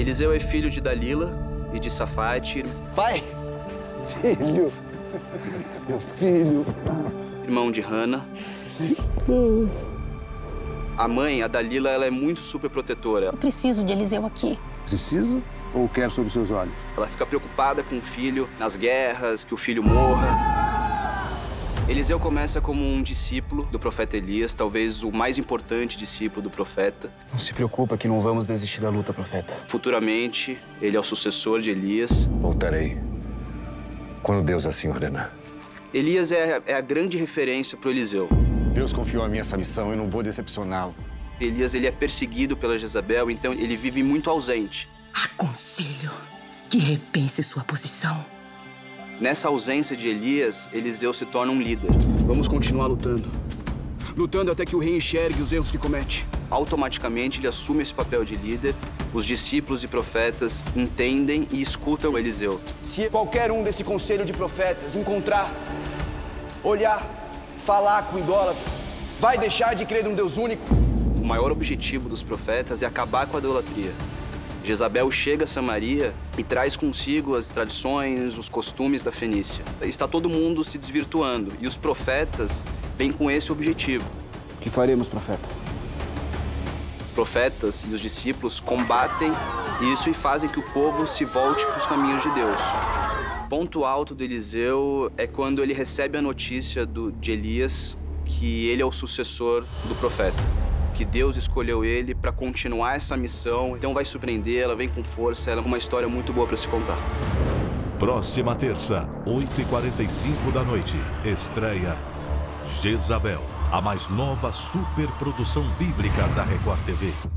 Eliseu é filho de Dalila e de Safate. Pai! Filho! Meu filho! Irmão de Hana. A mãe, a Dalila, ela é muito super protetora. Eu preciso de Eliseu aqui. Precisa ou quer sob seus olhos? Ela fica preocupada com o filho, nas guerras, que o filho morra. Eliseu começa como um discípulo do profeta Elias, talvez o mais importante discípulo do profeta. Não se preocupa que não vamos desistir da luta, profeta. Futuramente, ele é o sucessor de Elias. Voltarei quando Deus assim ordenar. Elias é a grande referência para o Eliseu. Deus confiou a mim essa missão, eu não vou decepcioná-lo. Elias, ele é perseguido pela Jezabel, então ele vive muito ausente. Aconselho que repense sua posição. Nessa ausência de Elias, Eliseu se torna um líder. Vamos continuar lutando. Lutando até que o rei enxergue os erros que comete. Automaticamente, ele assume esse papel de líder. Os discípulos e profetas entendem e escutam Eliseu. Se qualquer um desse conselho de profetas encontrar, olhar, falar com o idólatra, vai deixar de crer num Deus único? O maior objetivo dos profetas é acabar com a idolatria. Jezabel chega a Samaria e traz consigo as tradições, os costumes da Fenícia. Está todo mundo se desvirtuando e os profetas vêm com esse objetivo. O que faremos, profeta? Profetas e os discípulos combatem isso e fazem que o povo se volte para os caminhos de Deus. O ponto alto do Eliseu é quando ele recebe a notícia de Elias que ele é o sucessor do profeta, que Deus escolheu ele para continuar essa missão. Então vai surpreender, ela vem com força, ela é uma história muito boa para se contar. Próxima terça, 8h45 da noite, estreia Jezabel, a mais nova superprodução bíblica da Record TV.